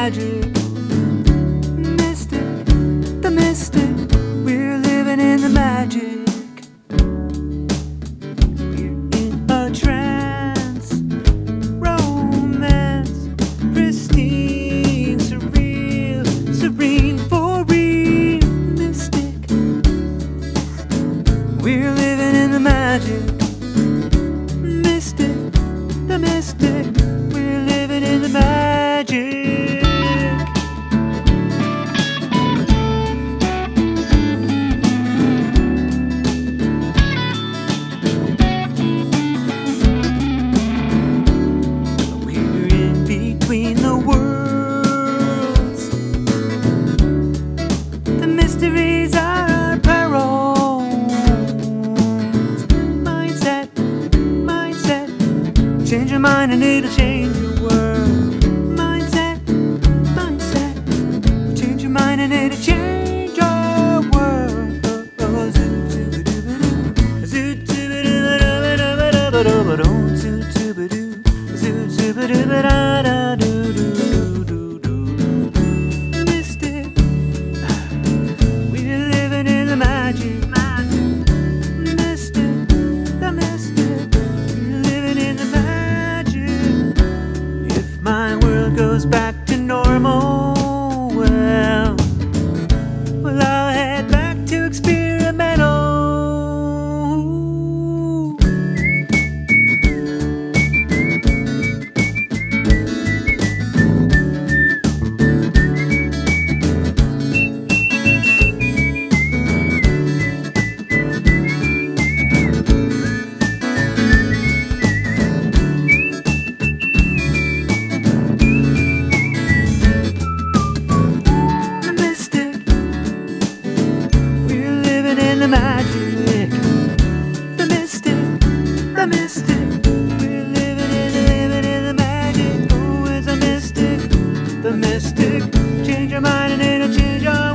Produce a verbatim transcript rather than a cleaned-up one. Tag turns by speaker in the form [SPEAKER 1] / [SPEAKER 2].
[SPEAKER 1] magic. Mystic, the mystic, we're living in the magic. We're in a trance, romance, pristine, surreal, serene, for real. Mystic, we're living in the magic. Mystic, the mystic, we're living in the magic. We're in between the worlds. The mysteries are our perils. Mindset, mindset, change your mind and it'll change your world. Mindset, mindset, change your mind and it'll change your world. Oh, zoo-tube-a-doo-ba-doo, zoo-tube-a-doo-ba-doo-ba-doo, zoo-tube-a-doo, zoo-tube-a-doo-ba-doo-doo-doo-doo-doo. Mystic, we're living in the magic. Mystic, the mystic, we're living in the magic. If my world goes back to normal, well, well, I'll head back to experimental. The magic, the mystic, the mystic, we're living in, living in the magic. Oh, it's a mystic, the mystic, change your mind and it'll change your